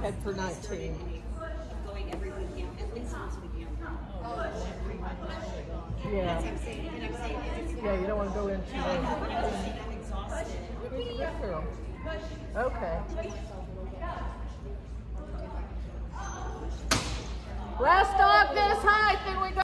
ahead for 19. Going every weekend, at least once a weekend. Yeah. That's what I'm saying. And I'm saying Yeah, you don't want to go in too late. I'm exhausted. Good girl. Okay. Last dog this high, I think we got.